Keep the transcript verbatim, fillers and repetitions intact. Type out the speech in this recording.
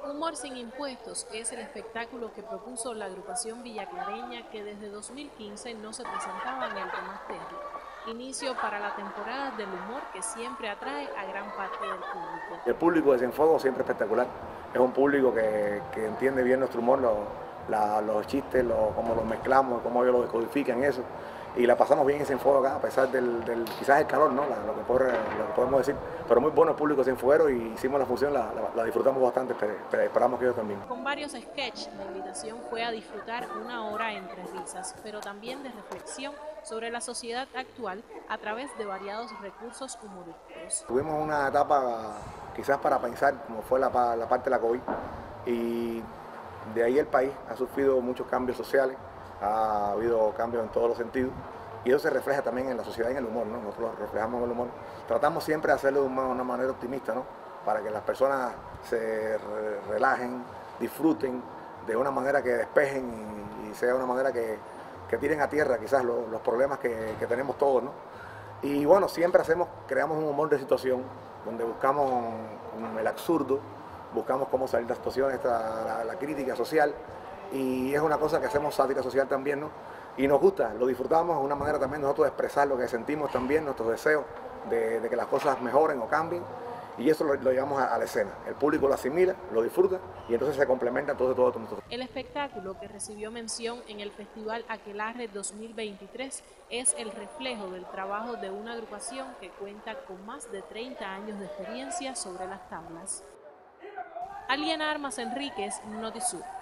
Humor sin impuestos es el espectáculo que propuso la agrupación villaclareña que desde dos mil quince no se presentaba en el Tomás Terry. Inicio para la temporada del humor que siempre atrae a gran parte del público. El público de Cienfuegos siempre espectacular. Es un público que, que entiende bien nuestro humor, los, la, los chistes, los, cómo los mezclamos, cómo ellos lo descodifican, eso. Y la pasamos bien en Cienfuegos acá, a pesar del, del quizás el calor, ¿no? La, lo, que por, lo que podemos decir. Pero muy bueno el público cienfueguero y hicimos la función, la, la, la disfrutamos bastante, pero esperamos que ellos también. Con varios sketches, la invitación fue a disfrutar una hora entre risas, pero también de reflexión sobre la sociedad actual a través de variados recursos humorísticos. Tuvimos una etapa quizás para pensar, como fue la, la parte de la COVID, y de ahí el país ha sufrido muchos cambios sociales, ha habido cambios en todos los sentidos, y eso se refleja también en la sociedad y en el humor, ¿no? Nosotros lo reflejamos en el humor. Tratamos siempre de hacerlo de una, una manera optimista, ¿no? Para que las personas se re relajen, disfruten de una manera que despejen y, y sea una manera que, que tiren a tierra quizás los, los problemas que, que tenemos todos, ¿no? Y bueno, siempre hacemos, creamos un humor de situación, donde buscamos el absurdo, buscamos cómo salir de la situación, esta, la, la crítica social, y es una cosa que hacemos sátira social también, ¿no? Y nos gusta, lo disfrutamos, es una manera también nosotros de expresar lo que sentimos también, nuestros deseos de, de que las cosas mejoren o cambien, y eso lo, lo llevamos a, a la escena. El público lo asimila, lo disfruta, y entonces se complementa todo, todo, todo, todo. El espectáculo que recibió mención en el Festival Aquelarre dos mil veintitrés es el reflejo del trabajo de una agrupación que cuenta con más de treinta años de experiencia sobre las tablas. Aliana Armas Enríquez, Notisur.